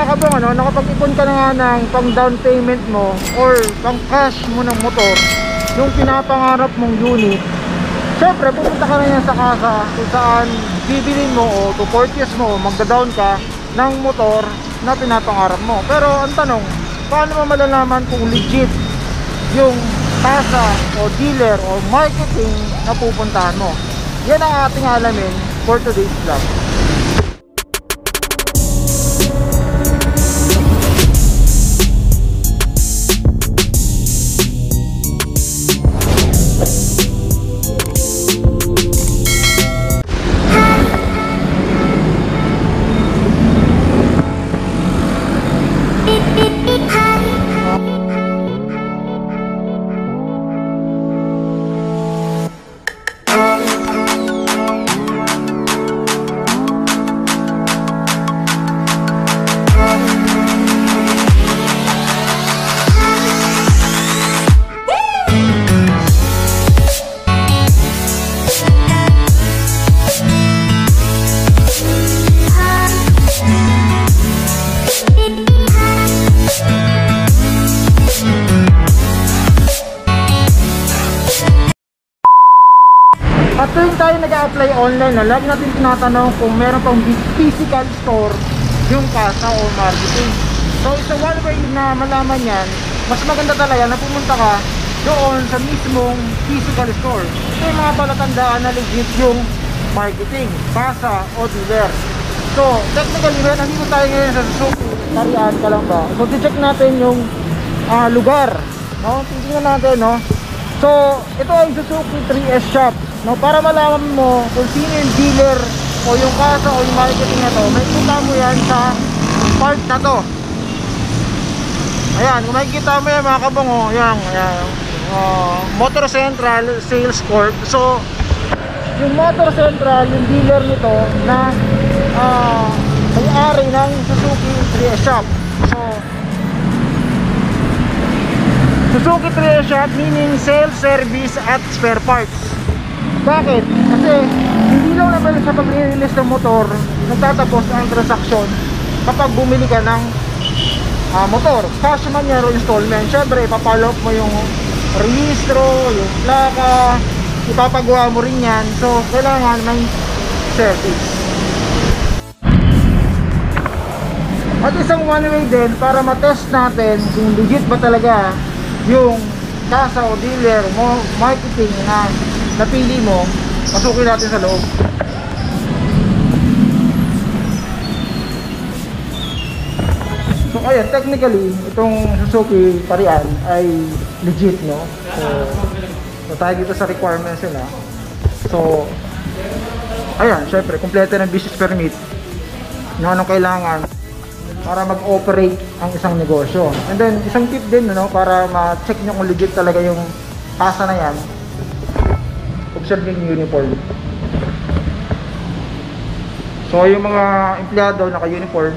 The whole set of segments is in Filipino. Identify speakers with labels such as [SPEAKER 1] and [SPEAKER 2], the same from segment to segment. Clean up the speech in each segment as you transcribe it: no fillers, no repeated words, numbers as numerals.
[SPEAKER 1] kabang nakapag-ipon ka na nga ng pang down payment mo or pang cash mo ng motor, yung pinapangarap mong unit, syempre pupunta ka na yan sa kasa kung saan bibilin mo o to purchase mo, magda-down ka ng motor na pinapangarap mo. Pero ang tanong, paano mo malalaman kung legit yung kasa o dealer o marketing na pupuntahan mo? Yan ang ating alamin for today's vlog. At tuwing tayo nag-a-apply online, lagi natin tinatanong kung meron pang physical store yung kasa o marketing. So it's a one way na malaman yan. Mas maganda talaga na pumunta ka doon sa mismong physical store. So yung mga palatandaan na legit yung marketing, kasa o dealer. So technically, nandito tayo ngayon sa Suzuki Tarian Calamba. So check natin yung lugar, no? Tingnan natin, no? So ito ay Suzuki 3S shop. No, para malaman mo kung sino yung dealer o yung kasa o yung marketing na to, makikita mo yan sa part na to. Ayan, kung makikita mo yan mga kabongo, yan, Motor Central Sales Corp. So yung Motor Central, yung dealer nito na may-ari ng Suzuki 3S shop. So Suzuki 3S shop meaning sales, service at spare parts. Bakit? Kasi hindi lang naman sa pag-release ng motor nagtatapos ang transaksyon kapag bumili ka ng motor, cash man yan o installment. Syempre ipapalop mo yung rehistro, yung plaka, ipapagawa mo rin yan. So kailangan may service. At isang one way din para matest natin kung legit ba talaga yung kasa o dealer mo marketing na napili mo, pasukin natin sa loob. So ayan, technically itong Suzuki Tarian ay legit, no? So tayo dito sa requirements nila. So ayan, syempre kompleto ng business permit na anong kailangan para mag-operate ang isang negosyo. And then isang tip din, no, para ma-check nyo kung legit talaga yung kasa na yan, observe yung uniform. So yung mga empleyado naka-uniform.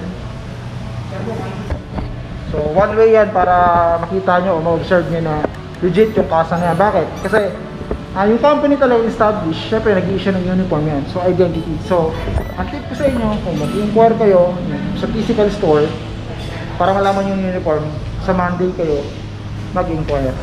[SPEAKER 1] So one way yan para makita nyo o ma-observe nyo na legit yung kasa na yan. Bakit? Kasi yung company talaga established, syempre nag-i-issue ng uniform yan. So identity. So ang tip ko sa inyo, kung mag-inquire kayo sa physical store para malaman yung uniform, sa Monday kayo mag-inquire.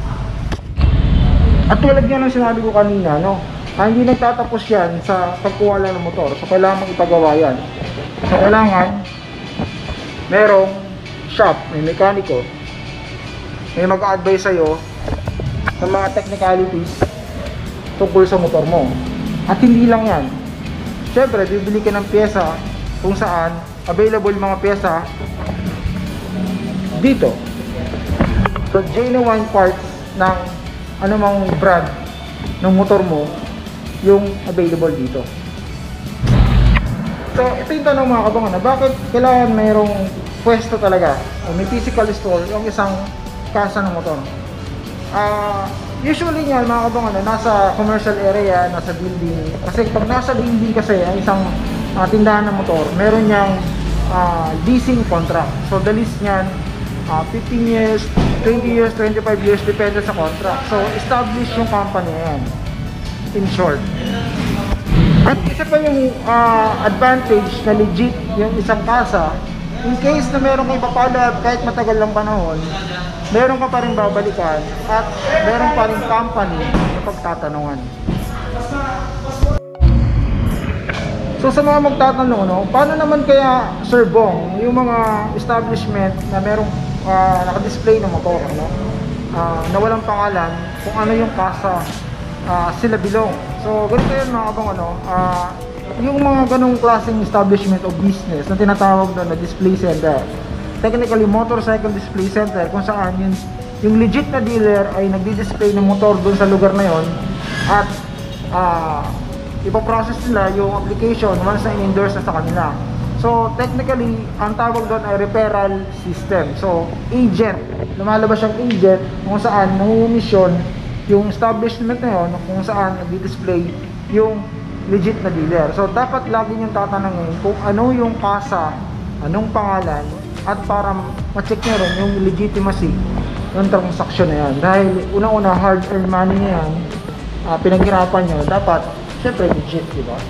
[SPEAKER 1] At tulad nga ng sinabi ko kanina, no, hindi nagtatapos yan sa pagkuha lang ng motor. So kailangan mong ipagawa yan. So kailangan merong shop, may mekaniko, may mag-a-advise sa'yo sa mga technicalities tungkol sa motor mo. At hindi lang yan, syempre bibili ka ng pyesa kung saan available mga pyesa dito. So genuine parts ng anumang brand ng motor mo yung available dito. So ito yung tanong mga kabangan, na bakit kailangan mayroong pwesto talaga o may physical store yung isang kasa ng motor. Usually nga mga kabangan, nasa commercial area, nasa building. Kasi pag nasa building kasi ang isang tindahan ng motor, meron niyang leasing contract. So the lease niyan 15 years, 20 years, 25 years, depende sa contract. So establish yung company yan, in short. At isa pa yung advantage na legit yung isang kasa in case na meron kang ipapollow up kahit matagal lang panahon, meron ka pa rin babalikan at meron pa rin company na pagtatanungan. So sa mga magtatanong, no, paano naman kaya Sir Bong, yung mga establishment na merong naka-display ng motor, no, na walang pangalan kung ano yung kasa sila belong. So ganito yun mga kabong, yung mga ganong klaseng establishment o business na tinatawag doon na display center, technically motorcycle display center, kung saan yung legit na dealer ay nagdi-display ng motor doon sa lugar na yon at ipaprocess nila yung application once na in-endorse na sa kanila. So technically ang tawag doon ay referral system. So agent, lumalabas siyang agent kung saan nangungumisyon yung establishment na yon kung saan nagdi-display yung legit na dealer. So dapat lagi niyong tatanungin kung ano yung kasa, anong pangalan, at para ma-check nyo rin yung legitimacy ng transaction na yan. Dahil una-una hard earned money na yan, pinaghirapan nyo, dapat syempre legit, di ba?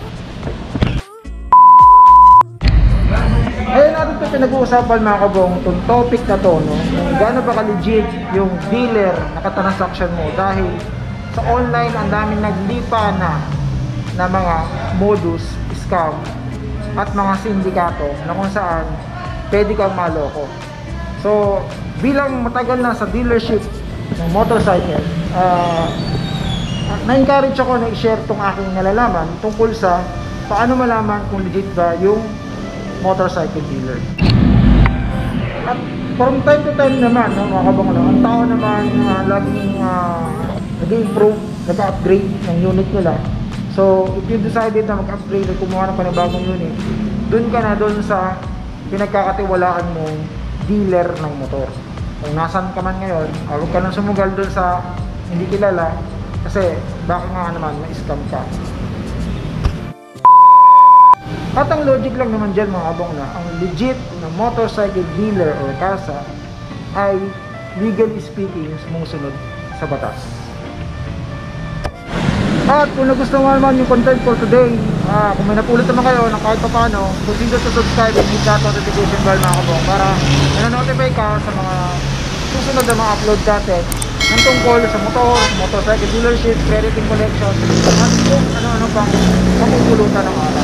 [SPEAKER 1] Ayun natin ito pinag-uusapan mga kabong, itong topic na to, no? Gaano ba ka-legit yung dealer nakatransaction mo, dahil sa online ang daming naglipa na mga modus, scam at mga sindikato na kung saan pwede kang maloko. So bilang matagal na sa dealership ng motorcycle, na-encourage ako na i-share tong aking nalalaman tungkol sa paano malaman kung legit ba yung motorcycle dealer. At from time to time naman, no, mga kabang, ang tao naman laging nag-improve, nag-upgrade ng unit nila. So if you decided na mag-upgrade at kumuha ng panibagong unit, dun ka na dun sa pinagkakatiwalaan mong dealer ng motor. Kung nasan ka man ngayon, huwag ka nang sumugal dun sa hindi kilala, kasi baka nga naman ma-scam ka. At ang logic lang naman dyan mga abong, na ang legit na motorcycle dealer or kasa ay legally speaking sumusunod sa batas. At kung nagustuhan naman yung content for today, kung may napulot naman kayo na kahit pa paano, consider to subscribe and hit that notification bell mga kabong, para na-notify ka sa mga susunod na mga upload natin ng tungkol sa motor, motorcycle dealership, crediting collection, at kung ano-ano pang mapupulutan ng araw.